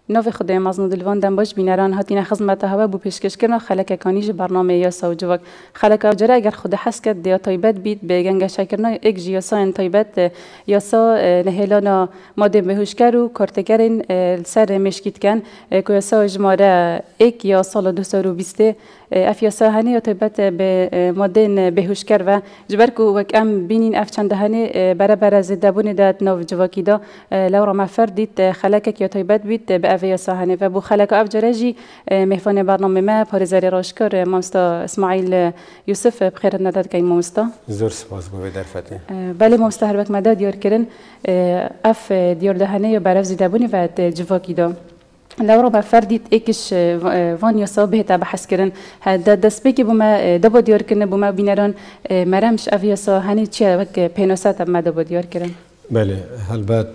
نوی خدای مزنود الوان دم باش بینران هاتین خدمت هوا بو پیشکش کردن خلک کانیج برنامه یاسا و جوک خلک اجرا اگر خود حس کرد دیا تایبت بید به گنگ شکرنا یک جیاسا ان تایبت یاسا نهلانا ماده بهوشکر و کارتگرین سر مشکیت کن کویاسا جماره یک یا سال 2020 افیاسا هنی یا تایبت به ماده بهوشکر و جبرکو وک ام بینین اف چند هنی برابر زدبون داد نو جواکی دا لورا مفردید خلک یا تایبت بید به افیاسا هنی و بو خلک افجرجی مهفان برنامه ما پارزاری راشکر مامستا اسماعیل یوسف بخیر نداد که مامستا زور سپاس بو در فتح بله مامستا هر وقت مداد دیار کردن اف دیار دهنه یا برف زدبونی و جواکی دا لورا بفردید ایکش وان یاسا به تا بحث کردن هذا دست بکی بوم دبا دیار کردن بوم بینران مرمش افیاسا هنی چه وقت پنوسات ما دبا دیار کردن بله هلبت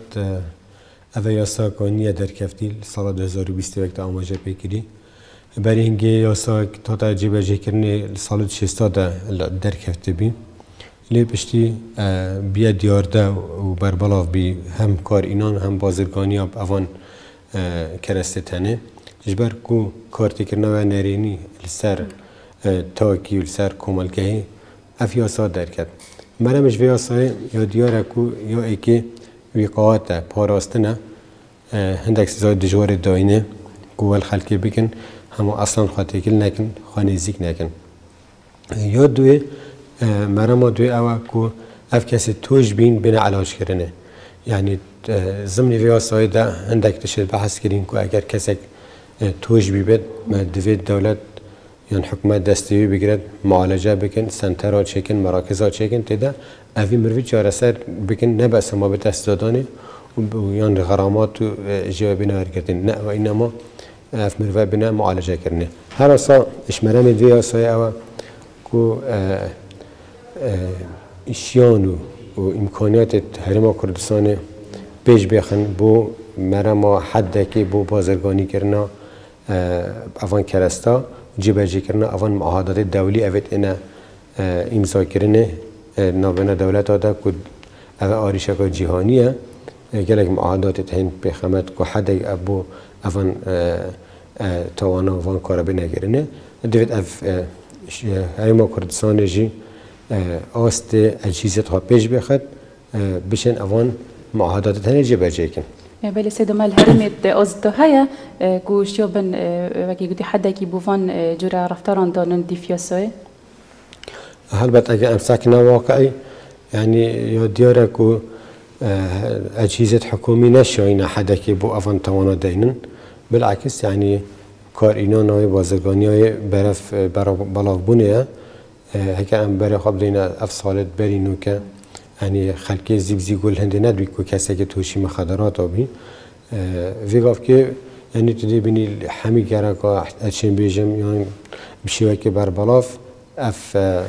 افیاسا کانیه در کفتیل سال 2020 وقت آماده پیکری برای اینکه یاسا تا جیب جکرنی سال 60 در کفته بی لی پشتی بیا دیارده و بربلاف بی هم کار اینان هم بازرگانی اب اوان کرسته تنه جبر کو کارتی کرنا و نرینی لسر تاکی و لسر کوملگهی افیاسا درکد مرمش ویاسای یا دیاره کو یا ایکی ویقاعت پاراستنه هندک سزای دجوار داینه گوال خلقی بکن همه اصلا خاطیکل نکن خانیزیک نکن یا دوی مرمه دوی اوه کو اف کسی توش بین بین علاج کرنه یعنی ضمن ویاسای ده هندک تشد بحث کردیم که اگر کسی توش بیبد دوید دولت یعنی حکومت دستیوی بگیرد معالجه بکن سنترها چکن مراکزها چکن تیده اوی مروی چاره سر بکن نبس ما به دست دادانه و یعنی غرامات و جوابی نهار کردن نه و اینما اف مروی بنا معالجه کرنه هر اصلا اشمرم ویاسای اوه که اشیانو و امکانیات حرم کردستان پیش بخن بو مرما حد کی بو بازرگانی کرنا اوان کرستا جبرجی کرنا اوان معاهدات دولی اوت اینا امضا کرنه نابنا دولت آده کد او آریشک جهانیه گلک معاهدات تهین بخمت که حد ابو اوان توانا اوان کارا بنگرنه دوید اف حرم کردستان جی آست اجهزت ها پیش بخد بشن اوان معاهدات تنه جبرجی کن. بله سید مال هرمت آزده هیا گوشیا بن وکی گویی حدا کی بوفان جورا رفتاران دانن دیفیاسای. البته اگه امساک نواقعی یعنی یا دیاره کو اجهزت حکومی نشاینه حدا کی بو اوان توانا دینن بالعکس یعنی کار اینا نوع بازرگانی های برف بلاغ بونه هک ام برای خب دینا افسالت برینو که یعنی خلقی زیبزی گل هنده ندوی که کسی که توشی مخدرات آبی ویگاف که یعنی تدی بینی همی گره که اچین بیجم یعنی بشیوه که بر بلاف اف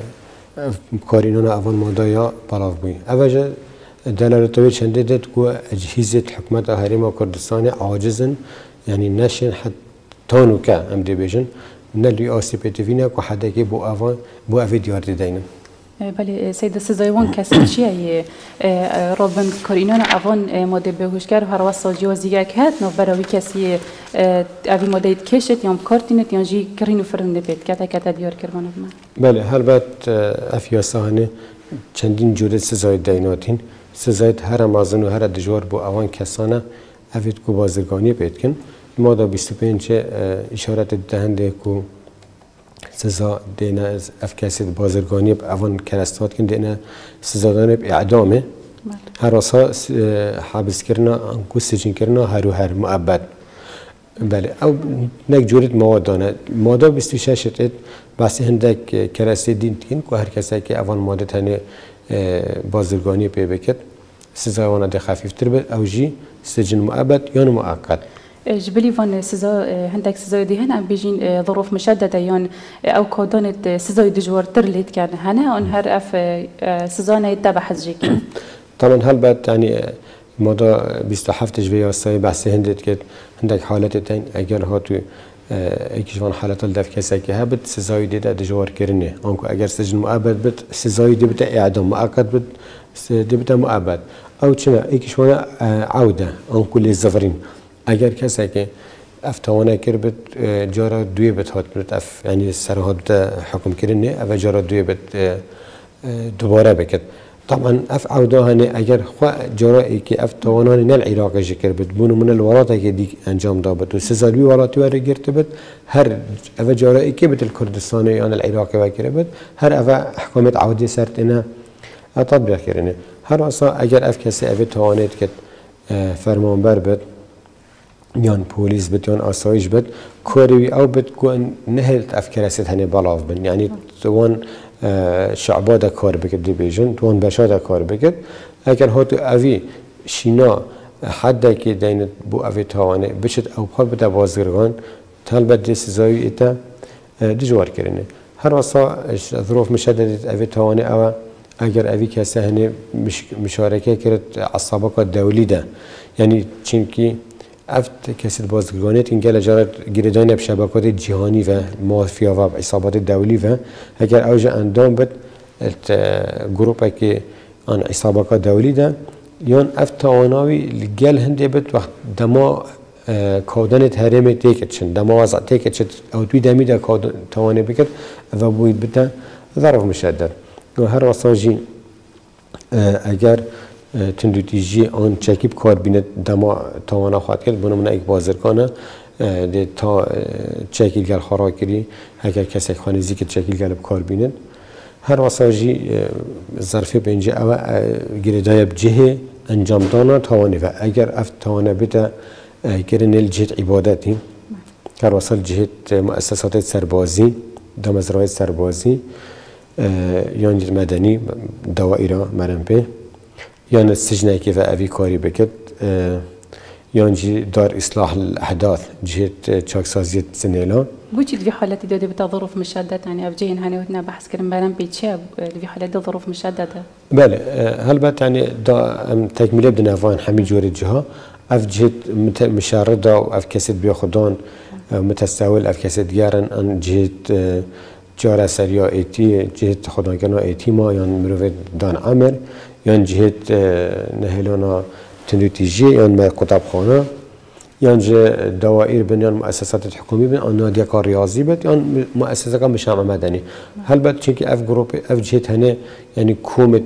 کارینان اوان ماده یا بلاف بوی اوجه دلالتوی چنده دید که اجهزت حکمت حریم کردستان عاجزن یعنی نشن حد تانو که هم دی بیجن نلوی آسیپتیوینه که حده که بو اوی دیار دیدینم بله سید سزایوان کسی چیه رابن کارینان اوان ماده بهوشگر هر واسه جوازیه که هست نو برای کسی اوی ماده کشت یا کارتینت یا جی کرینو فرنده بید کتا دیار کردن من بله هلبت افیاسانه چندین جور سزای دیناتین سزای هر مازن و هر دجوار بو اوان کسانه اوید کو بازرگانی بید کن ماده 25 اشارت دهنده کو سزا دینا افکاسی بازرگانی اوان کرستوات کن دینا سزا دانه اعدامه هر راسا حبس کردن انکو سجن کردن هر مؤبد بله او نک جورید مواد دانه ماده 26 ات بس هندک کرستی دین کن که هر کسی که اوان ماده تنه بازرگانی پی بکد سزا وانه ده خفیف تر بد او جی سجن مؤبد یا مؤقت جبلي فان سزا هندك سزا دي هنا بيجين ظروف مشددة يان أو كودانت سزا دجوار ترليت كان هنا أنهر أف سزا نيتبع حزجيك طبعا هالبات يعني موضوع بيستحفت جوية صاي بس هندك حالات تين أجر هاتو ايكشوان حالات الدف كساكي هبت سزاي دي دجوار كرني أنكو أجر سجن مؤبد بت سزاي دي بتا إعدام مؤقت بت دي بتا مؤبد أو كنا ايكشوان عودة أنكو للزفرين اگر کسی که افتوانه کرد جارا دوی بت هات برد اف یعنی سرهاد حکم کردنه اف جارا دوی بت دوباره بکد طبعا اف عوده هنه اگر خوا جارا ای که افتوانان نل عراق جکر بد بونو من الولاتا که دی انجام دابد و سزالوی ولاتی واره گرت بد هر اف جارا ای که بت الکردستان یان العراق وکر بد هر اف حکومت عودی سرتنا تطبیق کرنه هر اصلا اگر اف کسی اف توانید که فرمانبر بد یان پلیس بد یان آسایش بد کوری او بد کن نهلت افکار است هنی بالاف بن یعنی توان شعباده کار بکد دی بیجن توان بشاده کار بکد اگر هاتو اوی شینا حد که دین بو اوی توانه بچت او خود بده بازرگان طلبت دی سزایی ایتا دجوار کرنه هر واسه ظروف مشددت اوی توانه او اگر اوی کسی هنی مشارکه کرد عصابات دولی ده یعنی چونکی افت کسی بازرگانیت این گله جارد گردان شبکات جهانی و مافیا و عصابات دولی و اگر اوج اندام بد گروپی که آن عصابات دولی ده یان افت توانایی گل هنده بد وقت دما کودن تحریم تیکتشن دما وضع تیکتشن او توی دمی ده کودن توانی بکرد و باید بده ظرف مشدد و هر واساجی اگر تندو تیجی آن چکیب کار بینه دما توانا خواهد کرد بنا من ایک بازرگانه ده تا چکیل گل خورا کری اگر کسی خانیزی که چکیل گل کار بینه هر واساجی ظرفی بینجا او گردای بجه انجام دانا توانی و اگر افت توانه بیتا گرن الجهت عبادتی هر واسال جهت مؤسسات سربازی دمزرای سربازی یان مدنی دوائره مرنبه یان السجن که و اوی کاری بکد یان جی دار اصلاح الاحداث جهت چاکسازی سنیلا بوچی في حالتی داده بتا ظروف مشدده يعني ابجين هني وتنا بحث كرم بارم بيتشا في حالات ظروف مشدده بله هل بات يعني دا تكمله بدنا فان حمي جوري جها اف جهت مشارده و اف كسد بياخدان متساوي اف كسد جارن ان جهت جاره سریا ایتی جهت خداگنا ایتی ما یان مروید دان عمر یان جهت نهلانا تندوتیجی یان ما کتاب خانه یان جه دوائر بین یان مؤسسات حکومی بین آن نادیا کار ریاضی بید یان مؤسسات مجتمع مدنی هل بد چونکه اف گروپ اف جهت هنه یعنی کومت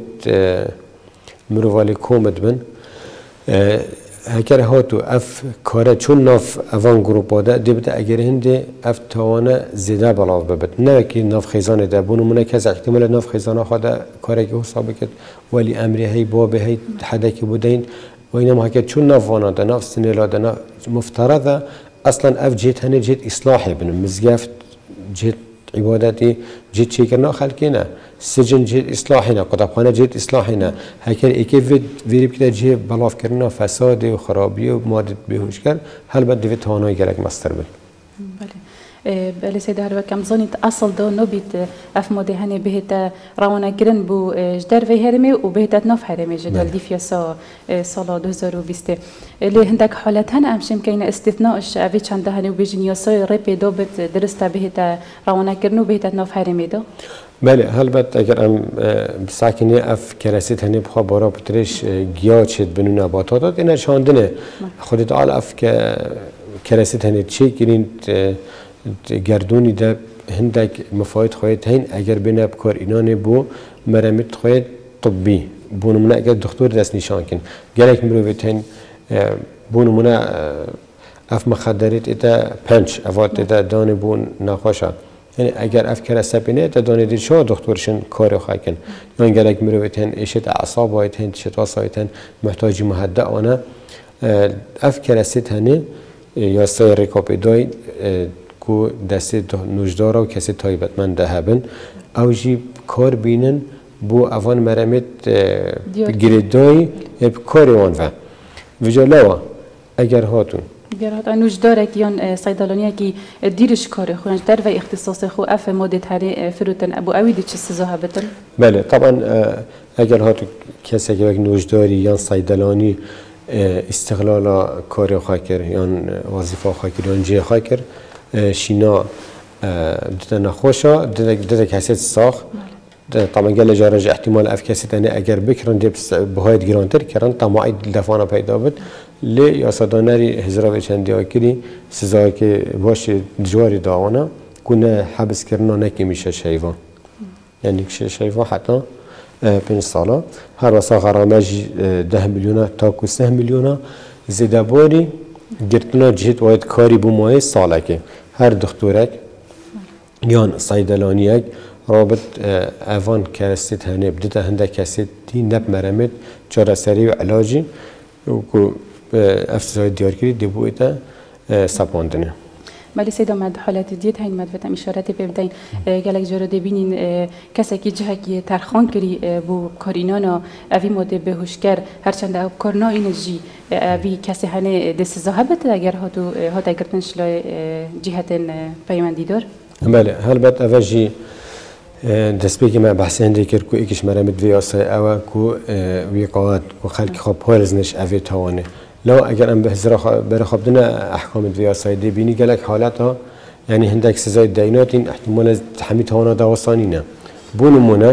مروالی کومت بین هکر هاتو اف کاره چون ناف اوان گروپ باده دیبت اگر هنده اف توانه زیده بلاف ببت نه که ناف خیزانه ده بونو منه کس احتمال ناف خیزانه خواده کاره که حسابه کد ولی امری هی بابه هی حده که بودین و اینم هکر چون ناف وانا ده ناف سنیلا ده ناف مفترضه اصلا اف جهت هنه جهت اصلاحی بنو مزگفت جهت عبادتی جهت چیکرنا خلقینه سجن جهت اصلاحنا قطبخانه جهت اصلاحنا هکر ایکی ویریب که جه بلاف کردن فساد و خرابی و مادت بهوش کرد هل بد دیوید توانایی گرک مستر بل بله سيد هر وكم ظنيت أصل ده نبيت أفمود هني بهتا رونا كرن بو جدار في هرمي وبهتا نف هرمي جدال دي في صلاة 2020 اللي عندك حالات هنا أمشي ممكن استثناء الشعبي عند هني وبيجني صار ربي دوبت درست بهتا رونا كرن وبهتا نف هرمي ده بله هل بد اگر ام بساکنی اف کراسیت هنی بخوا بارا بترش گیاه چید بنو نباتات اینا شاندنه خودت آل اف کراسیت هنی چی کرین گردونی ده هندک مفاید خواهد هین اگر بنا بکار اینانه بو مرمت خواهد طبی بو نمونه اگر دکتر دست نشان کن گلک مروفت هین بو نمونه اف مخدرات ایتا پنج افات ایتا دانه بو نخوشه یعنی اگر اف کراسه بینه تا دانه دید شو دکترشن کاری خواهد کن یعنی گلک مروفت هین ایشت اعصاب هایت هین شتاس هایت هین محتاجی مهده آنه اف کراسیت هنه یا سای ریکاپیدای کو دست نوجدارا و کسی تایبتمند هبن او جی کار بینن بو اوان مرمت گریدای کاری وان و جلاوا اگر هاتون نوجدارك يان صيدلانيه كي ديرش كاري خو در و اختصاص خو اف ماده تري فروتن ابو اويد چه سزا بتن بله طبعا اگر هاتو کسی که نوجداری یا صیدلانی استقلال کاری خاکر یا وظیفه خاکر یا جه خاکر شینا دته نخوشا دته کسی ساخ طبعا قال جارج احتمال اف کسی تاني اگر بکرن دبس بهاید گرانتر کردن طماعی دفعنا پیدا بود لی یاسادانری هزار چندی آکری سزایی که باشه جواری داونا کنه حبس کردن نکیمیشه شیوا یعنی که شیوا حتی 5 ساله هر واسه غرامه 10 میلیون تا 3 میلیون زیاده باری گرتنا جهت واید کاری بومای ساله که هر دکترک یان صیدلانیک رابط اوان کرستی تهنه بدته هنده کسی تی نب مرمت چاره سری و علاجی و که افتزای دیار کردی دیبویتا سپاندنه. ولی سیدا مد حالت دیت هین مد فتم اشارت ببدین گلک جرا دبینین کسی که جه کی ترخان کری بو کارینانا اوی ماده بهوشگر هرچند او کارنا این جی اوی کسی هنه دست زهبت اگر هات اگرتنش لای جهتن پیوندی دار. بله هلبت اوجی دست بگی من بحث هندی کرد که ایکش مرمت ویاسه اوه که ویقات که خلق خواب پارزنش اوی توانه لو اگر ام بر خابدنا احکام ویاسه دی بینی گلک حالتها یعنی هندک سزای دیناتین احتمال تحمیل توانا دوستانینه بونمونه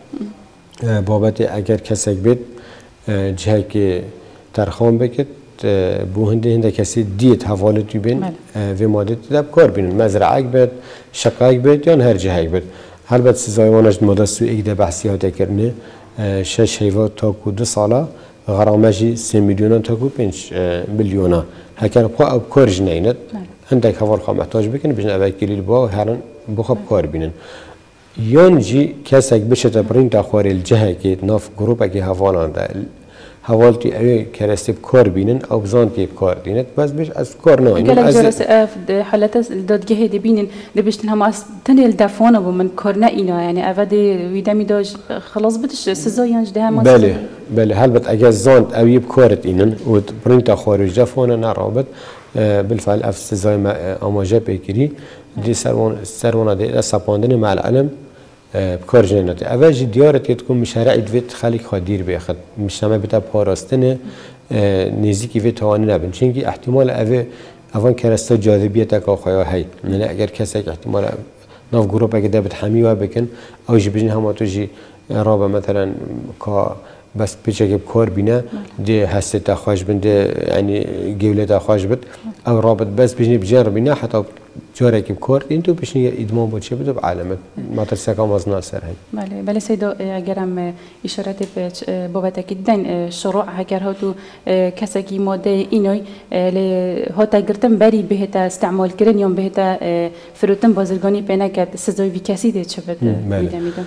بابت اگر کسی بید جهه که ترخان بکت بو هنده کسی دیت حوالتی بین و ماده تدب کار بینن مزرعه بید شقاق بید یا هر جهه بید هلبت سزای وانش ماده سو ایده بحثیات کرنه 6 هیوات تا کو 2 ساله غرامه 3 میلیون تا کو 5 میلیون هکر خو او کارج نیند هندک حوال خو محتاج بکنه بجن اوای کلیل با هرن بخوب کار بینن یون جی کسک بشه تبرین تا خوار الجهه که ناف گروپ اگه حوالان ده حوالتی اوی کرستیب کار بینن او بزانتی کار دینت بس بیش از کار نه گلک جرس حالت دادگه دی بینن دبیشتن هم از تنیل دفعنا بو من کار نه اینا یعنی اوادی ویدمی داش خلاص بدش سزایانج ده هم بله هلبت اگه زاند اوی بکارت اینن و برین تا خارج دفعنا نرابط بالفعل اف سزای آماجه بکری دی سروان دی سپاندن مع العلم بکار جناتی. اولی دیارت که تکون مشارع دویت خالی خادیر بیخد مشتمه بتا پاراستنه نزدیکی وی توانی نبین چونکی احتمال اوان کرسته جاذبیت که خواهی هی یعنی اگر کسی که احتمال ناف گروپ اگه دبت حمی و بکن اوجی بجن هم توجی رابع مثلا که بس پیچه که بکار بینه دی هسته تخواش بند یعنی گوله تخواش بد او رابط بس بجنی بجار بینه حتی جاره که بکار این تو بشنی ادمان بود چه بده بعالمه مدرسه کام از ناصر هی. بله سیدا اگرم اشارت به بابت کدن شروع هکر ها تو کسی که ماده اینای ل هات گرتن بری بهت استعمال کردن یا بهت فروتن بازرگانی پناه کرد سزای وی کسی ده چه بده میدم.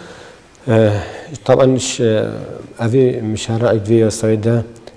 طبعا اوی مشارع وی سایده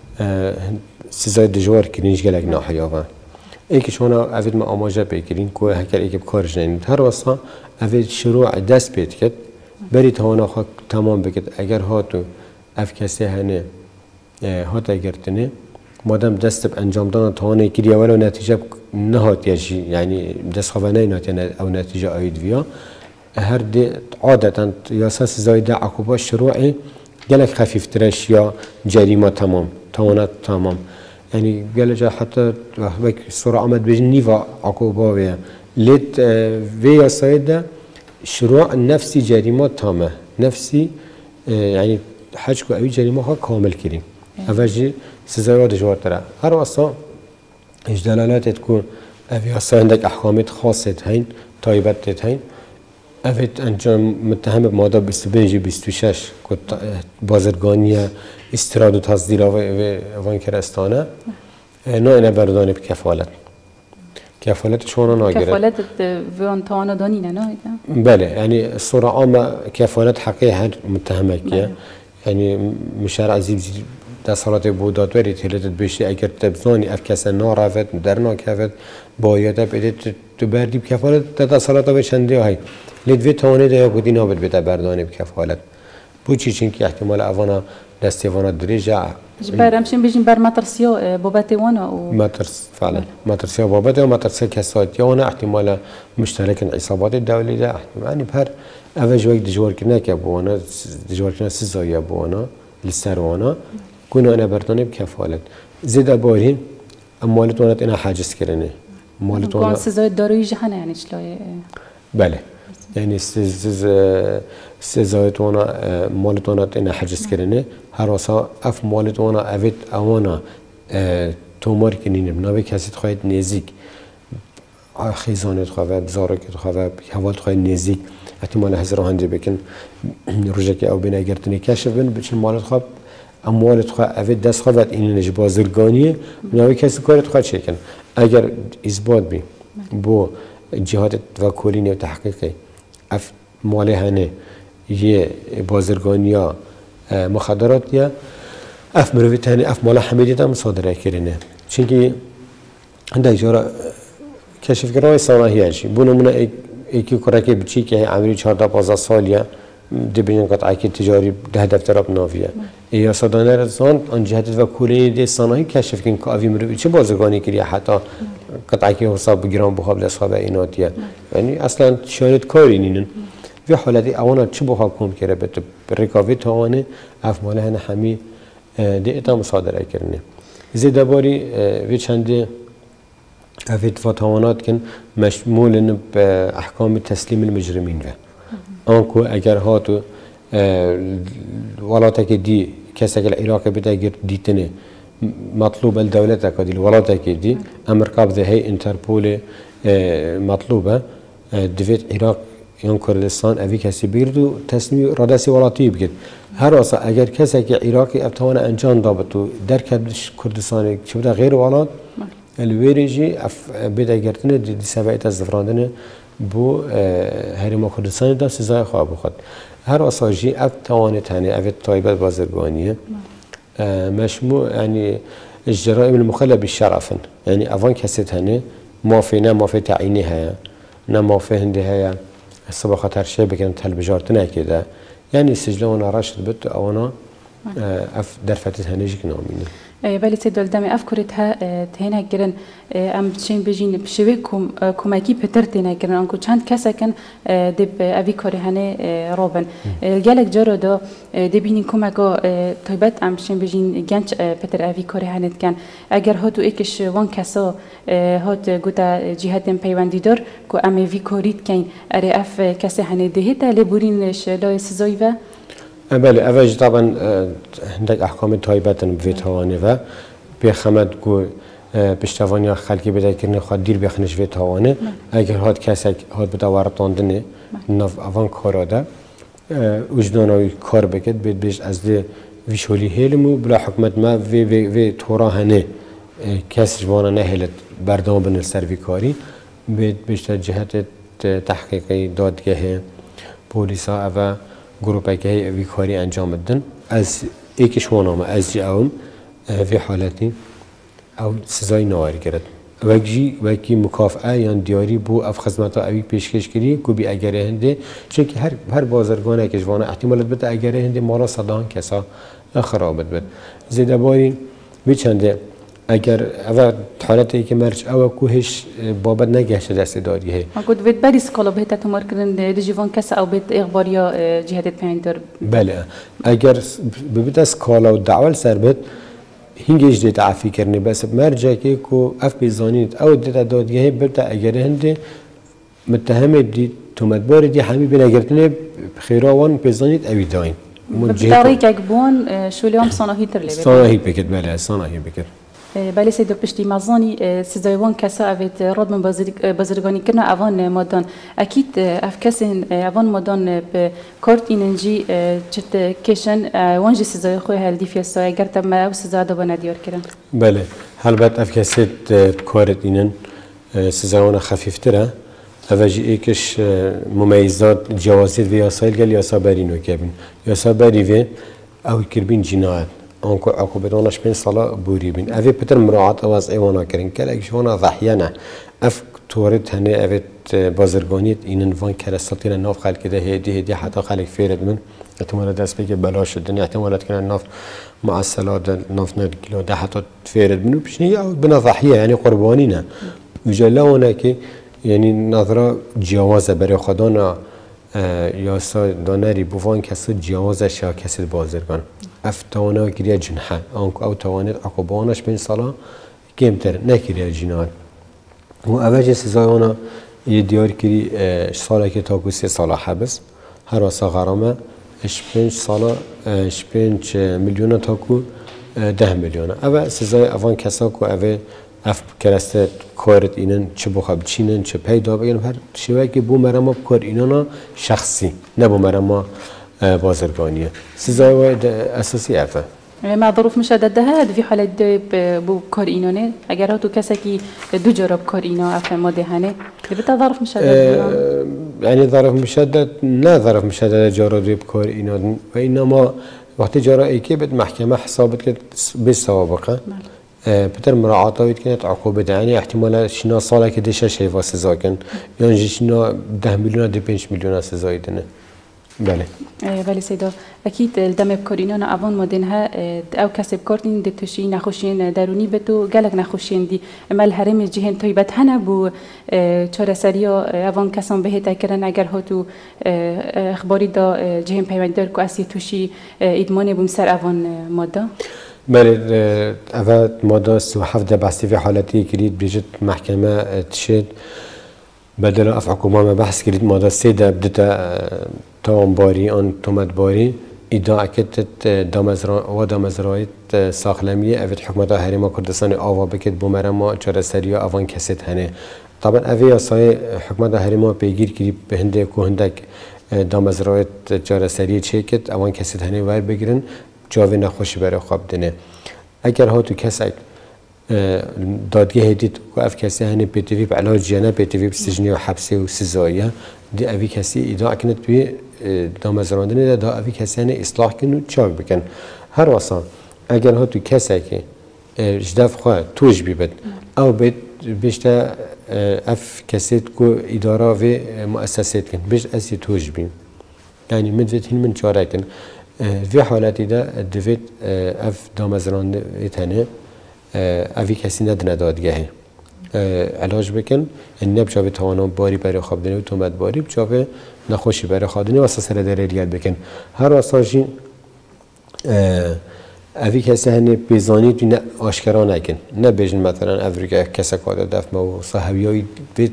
سزای دجوار کنیش گلگ ناحیاوه. ایکش هونا اوید ما آماجه بکرین که هکر ایک بکارش نینید هر واسه اوید شروع دست بید کد بری توانا خاک تمام بکد اگر هاتو اف کسی هنه هات اگرتنه مادام دست انجام دادن توانه کری ولو نتیجه نهات یجی یعنی دست خوانه نهات او نتیجه آید ویا هر دی عادتا یاساس زایده عقوبه شروعی گلک خفیف ترش یا جریمه تمام توانات تمام يعني قال جا حتى بك صورة عمد بجني عقوبة ويا ليت ويا صيدا شروع نفسي جريمة تامة نفسي يعني حاجكو أي جريمة كامل كريم أفجي سزايا دجوار ترى هر وصا إيش دلالات تكون أبي أصلا عندك أحكامات خاصة هين طيبات هين أفت أنجام متهم بمادة 25 26 كنت بازرگانیه استراد و تصدیل وان کرستانه نه اینه بردانه بکفالت کفالت شونه ناگیره کفالت وان توانا دانینه نه بله یعنی صورة عامة کفالت حقیقی هر متهمه که یعنی مشار عزیز در صلاة بودات وری تلت بشی اگر تبزانی اف کس نارفت در ناکفت باید بدید تو بردی بکفالت در صلاة بچنده های لیدوی توانه ده بودی نابد بده بردانه بکفالت بوچی چنکی احتمال اوانا دستی وانا دریجه برامشین بیشین بر مترسیا بابت وانا و مترس فعلا مترسیا بابت و مترسیا کساتی وانا احتمال مشترک عصابات الدولی ده يعني بهر اوج وقت دجوار کنه که بوانا دجوار کنه سزایی بوانا لسر وانا کنه انا بردانه بکفالت زد باری اموالت وانا اینا حاجز کرنه اموالت وانا سزای داروی جهنه یعنی چلای بله يعني سزایت وانا مالت وانا اینا حجز کرنه هر واسه اف مالت وانا اوید اوانا تومار کنین ناوی کسی خواهد نزدیک خیزانت خواه بزارگت خواه حوالت خواه نزدیک احتمال هزار هنده بکن روزه که او بین اگرتنی کشف بین بچین مالت خواه اموالت خواه اوید دست خواه وقت این نج بازرگانیه ناوی کسی کارت خواه چه کن اگر اثبات بی بو جهات و کلینی و تحقیقی اف مال هنه یه بازرگانیا مخدرات یا اف مرویت هنه اف مال حمیدی هم صادره کرینه چونکه عند اجاره کشف کردن صلاحیه چی بونمونه یکی کارکی بچی که عمری 14-15 سالیه دبیرن قطعی که تجاری ده دفتر اب نافیه یا صدانه رسان آن جهت و کلی ده صناعی کشف کن که آوی مروی چه بازرگانی کریه حتی قطعی که حساب بگیرن بخواب لسخاب ایناتیه یعنی اصلا شاید کاری نینن و حالتی آوانا چه بخواب کن کرده بده رکاوی تاوانه افماله هن همی ده اتام صادره کرنه زیده باری و چنده افید فتوانات کن مشمول به احکام تسلیم المجرمین و آنکو اگر هاتو ولاته که دی کسی که العراق بده دیتنه مطلوب الدولت اکادیل ولاته که دی امریکا بده هی انترپول مطلوبه دوید عراق یا کردستان اوی کسی بیرد و تصمیم رادسی ولاتی بگید هر اصلا اگر کسی که عراقی ابتوان انجام دابد و در کردستان چه بده غیر ولات الویرجی بده گرتنه دی سبعیت از دفراندنه بو هرما کردستان دا سزای خواه بخواد هر اصاجی اب توانت هنه اوید طایبت بازرگانیه مشموع يعني الجرائم المخلة بالشرف يعني أفان كسيت هني ما في تعيني هيا ما في هندي هيا الصباح خاطر شيء بكن تلبجارتنا كده يعني سجلونا راشد بتو أو أنا درفتت هنيجك نامينه بله سیدال دم افکارت تهیه کردن ام چین بجین بشوی کمکی پتر تهیه کردن آنکو چند کس کن دب اوی کاری هنه رابن گلک جارو دا دبینی کمکا طیبت ام چین بجین گنج پتر اوی کاری هنه کن اگر هاتو ایکش وان کسا هات گوتا جهتم پیوندی دار کو ام اوی کاریت کن اره اف کسی هنه دهیت لبورینش لای سزایی و بله اوج طبعا عندك احكام طيبه بفيتواني و بخمد گو پشتوانی خلقی بده کرنه خود دیر بخنش ویتوانه اگر هات کسی هات بده ورطاندنه نف اوان کاراده وجدانوی کار بکد بید بیش از ده ویشولی هیلمو بلا حکمت ما وی تورا هنه کسی جوانا نهلت بردام بن السروی کاری بید بیشتر جهت تحقیقی دادگاه پولیسا و گروپی که هی کاری انجام دادن از یکیش وانام از جاوم في حالتي او سزای نواری کرد وکی مکافئه یا دیاری بو اف خدمات اوی پیشکش کردی کو بی اگر هنده چون که هر بازرگانه که جوانه احتمالات بده اگر هنده مالا صدان کسا خرابت بد زیده باری بیچنده اگر اول حالتی که مرج او کوهش بابت نگهش دست داری هی. اگه وید بری سکالا بهت تمر کردن دیجیوان کس او بهت اخباریا جهت پیندر. بله اگر ببیت سکالا و دعوال سر بهت هنگیش دیت عفی کردنی بس مرجع که کو اف بیزانیت او دیت دادگاهی بهت اگر هنده متهم دی تومتبار دی همی بنگرتنی خیراوان بیزانیت اوی داین. طریق اگبون شولیام صناعی تر لیبی. صناعی بکرد بله صناعی بکرد. بله سید پشتی مزانی سزایوان کسا اوید راد من بازرگانی کردن اوان مادان اکید اف کسین اوان مادان به کارت اینجی چت کشن وانجی سزای خوی هلدی فیستا اگر تم او سزا دو بندیار کردن بله البته اف کسید کارت اینن سزایوان خفیف تره اوجی ایکش ممیزات جوازیت و یاسایل گل یاسا برینو کبین یاسا بری و او کربین جنایت آنکو عقوبتانش 5 سال بوری بین. اوی پتر مراعات آواز ایوانا کرین که اگه شوانا ضحیه نه. اف تورد هنه اوید بازرگانیت اینن وان کرستاتین ناف خلق ده هدی حتی خلق فیرد من. احتمالات دست بگه بلاش شدن احتمالات کنن ناف معسلات ناف نرگیلا ده حتی فیرد منو پیشنی او بنا ضحیه یعنی قربانی نه. وجلاونه که یعنی نظره جواز برای خدانا یاسا دانری بوان کسی جواز شا کسی بازرگان. اف توانا کریه جنحه آنکو او توانید عقوبانش 5 سالا کمتر نکریه جنات و اوج سزایانا یه دیار کری سالا که تاکو 3 سالا حبس هر واسه غرامه 5 سالا 5 میلیون تاکو 10 میلیون. اول سزای اوان کسا کو اول اف کرسته کارت اینن چه بخواب چینن چه پیدا بگن هر شوی که بو مرما کار اینا شخصی نه بو مرما بازرگانیه. سزای اساسی افه. مع ظروف مشددة هاد في حالة بو كار إينانه أجر هاتو كسكي دو جرب كار إينا أفهم ما دهانه بتا ظرف مشدد يعني ظرف مشدد لا ظرف مشدد جرب كار إينا وإنما وقت جرا إيكي بد محكمة حسابت كده بالسوابقة بتر مراعاته كانت عقوبة يعني احتمال شنا ساله كده شيء واسزا كان يعني شنا 10 مليون دي 5 مليون سزا يدنه. بله. بله سيدا أكيد الدم بكورينا أفون مدينها أو كسب كورتين دكتوشي نخوشين داروني بتو جالك نخوشين دي أما الهرم الجهن طيبت هنا بو چهار سريا أفون كسان به تكرن أجر هاتو أخباري دا جهن بيمندر كو أسي توشي إدمان بمسر أفون ماده بله أفاد ماده 37 بحثی في حالتی كريد بيجت محكمة تشد بدل أف حكومة ما بحث كريد ماده 3 بدتا تام باری آن تومد باری ایدا اکت دامزرایت ساخلمیه اوید حکومت هریما کردستان آوا بکت بومرما چهار سریا آوان کست هنه طبعا اوی اسای حکومت هریما پیگیر کری به هنده کو هندک دامزرایت چهار سری چیکت آوان کست هنه ور بگیرن جاوی نخوشی برای خواب دنه اگر ها تو کسک دادگاه هدید که اف کسی هنه پیتوی به علاج جنه پیتوی بسجنی و حبسی و سزایه دی اوی کسی ایدا اکنت توی دامزراندنی دا اوی کسی هنه اصلاح کن و چاک بکن هر واسه اگر ها تو کسی که جدف خواه توش بیبد او بیشتر اف کسی که اداره و مؤسسات کن بیشتر اسی توش بیم یعنی مدوید هین من چاره کن في حالتی دا دوید اف دامزراندنی تنه اوی کسی ندنه دادگاهه علاج بکن این نبچه توانم باری برای خواب دنه و تومد باری بچه نخوشی برای خواب دنه و سر داره ریاد بکن هر واساشی اوی کسی هنه بیزانی تو نه آشکرا نکن نه بیشن مثلا افریقا کسی که دفت و صحبی های بیت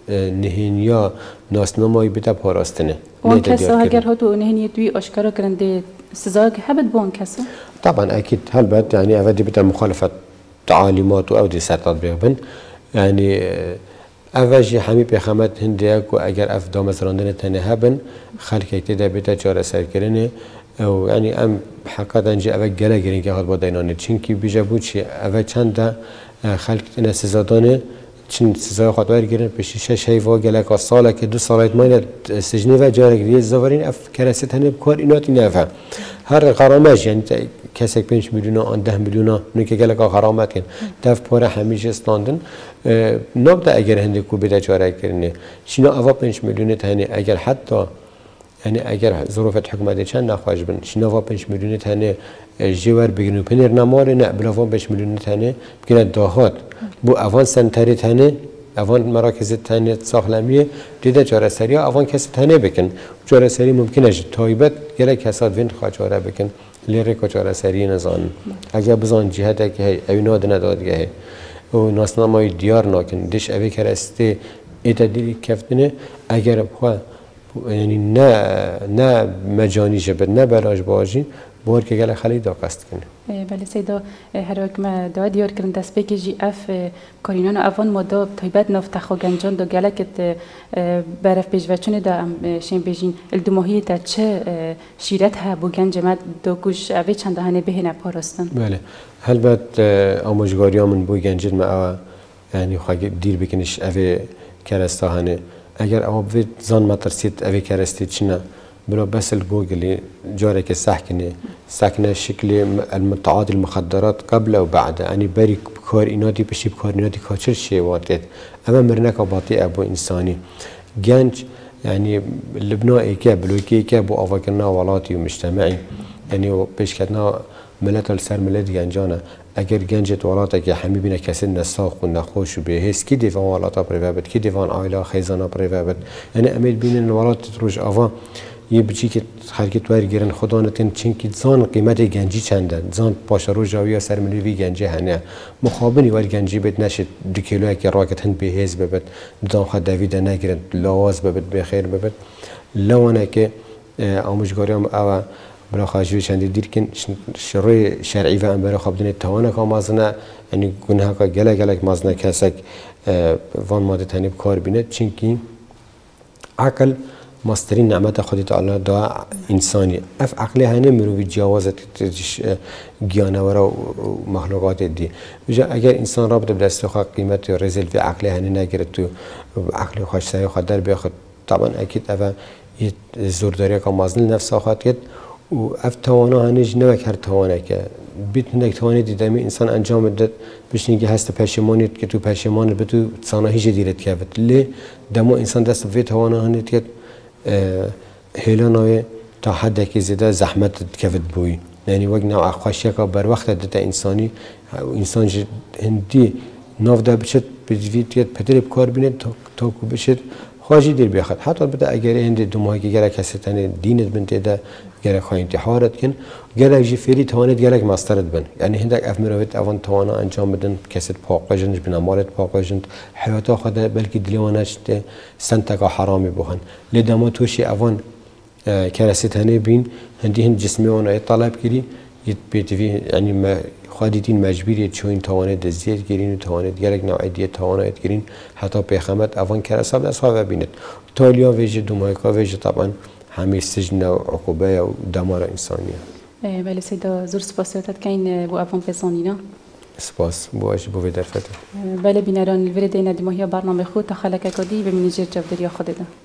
نهینیا ناسنامایی بیتا پاراستنه اون کسی اگر ها تو نهینی توی آشکرا کرنده سزا هبت با اون کسی؟ طبعا اكيد هلبت يعني افدي بتا مخالفه تعاليمات او دي سر تطبيق بن يعني اوجي حمي بخامت هنديه کو اگر اف دامزراندن تنه بن خلق كده بتا چاره سر کرنه او يعني ام حقیقتا جي اول گله گرين که خود با دينانه چونكي بيجا بود چي اول چند خلق تنه سزادانه چند سزای خود برگیرن پیش شش هیوا گله که ساله که 2 سالت ماینه سجنی و جارگیری زوارین اف کرسی تنه بکار ایناتی نفهم هر غرامش یعنی کسی 5 میلیون آن 10 میلیون نوکه گله که غرامت کن دف پاره همیشه استاندن نبوده اگر هنده کو بده چاره کرنه شینا اوا 5 میلیون تنه اگر حتی یعنی اگر ظروفت حکومتی چند نخواهش بن شینا 5 میلیون تنه جوار بگیرن پنیر نماره نه بلا 5 میلیون تنه بگیرن داهات بو اوان سنتری تنه اوان مراکز تنه ساخلمیه دیده چاره سری اوان کسی تنه بکن چاره سری ممکنه تایبت گله کساد وین خواه چاره بکن لیره که چاره سری نزان اگر بزان جهت که اوی ناد ندادگه و ناسنامای دیار ناکن دیش اوی کرسته ایتا دیری کفتنه اگر خواه یعنی نه مجانی جبت نه براج باجی بور که گله خالی دا قصد کنه بله سیدا هر وقت ما دعا دیار کردن دست بکی جی اف کارینان اوان مادا تایبت نفت خو گنجان دا گله کت برف پیشوچونه دا شین بیجین الدماهی تا چه شیرت ها بو گنج مد دو گوش اوی چند هنه بهنه پاراستن بله هلبت آموزگاری من بو گنجید ما یعنی خواه دیر بکنش اوی کرستا هنه اگر او بید زن مترسید اوی کرستی چنه بلا بس الجوجل جارك ساكنه شكل المتعاطي المخدرات قبل وبعد يعني بري بكار إنادي بشي بكار إنادي كاشر شيء واتت أما مرناك باطئ أبو إنساني جنج يعني لبناء إيكاب لوكي إيكاب وأفكرنا ولاتي ومجتمعي يعني بيش كتنا ملت السر ملت جنجانا اگر گنجت ولاتك يا حمي بينا كسن نساخ ونخوش وبهس كي ديفان ولاتا بريفابت كي ديفان عائلة خيزانا بريفابت يعني أميد بين الولات تروج أفا یه بچی که حرکت ورگیرن خدا نتن چنکی زان قیمت گنجی چنده زان پاشارو جاوی سر ملیوی گنجی هنه مخابنی ور گنجی بد نشد 2 کیلو که راکت هن بهز ببد دان خد دویده نگیرن لواز ببد بخیر ببد لوانه که آموزگاری هم او برای خواهشی چندی دیر کن شروع شرعی و برای خابدن توانه که مازنه یعنی گناه که گلک مازنه کسک وان ماده تنیب کار بینه چونکی عقل مسترین نعمت خودی تعالی دا انسانی اف عقلی هنه مروی جوازت گیانورا و مخلوقات دی بجا اگر انسان را بده بدست خواه قیمت و رزل و عقلی هنه نگرد تو عقلی خوش سعی خود در بیاخد طبعا اکید افا زورداری که مازن نفس خواهد کرد و اف توانا هنج نوک هر توانه که بیت نک توانه دیدمی انسان انجام داد بشنی که هست پشیمانیت که تو پشیمانت به تو صانعی جدیرت که لی دمو انسان دست به توانه هنت که هیلانای تا حد که زیاده زحمت کفت بوی یعنی وقت نوع خوشی که بر وقت دت انسانی انسان هندی ناف ده بچت بدویت پدر بکار بینه تا کو بچت خواهی دیر بیاخد حتی بده اگر هندی دماغی که گره کسی تنه دینت بنده ده گره خواهی انتحارت کن گره جی فری توانید گره مسترد بن یعنی هندک افمرویت اوان توانا انجام بدن کسی پاقجنش بنامالت پاقجند حیات خود بلکه دلیوانش سنتکا حرامی بخن لدما توشی اوان کرسی تنه بین هندی هند جسمی آنها طلب کردی یت بیتوی یعنی خادیتین مجبوری چون توانید زیاد گرین و توانید گرگ نوع دیت توانید گرین حتی پیغمبر اوان کرده دست ها ببیند تالیا ویژه دومایکا ویژه طبعا همه سجن و عقوبه و دمار انسانیه. بله سیدا زور سپاسیاتت که این بو اوان پسانینا. سپاس بوش بو درفته. بله بینران الورد این دماهی برنامه خود تا خلک کدی به منیجر جبدری خود ده.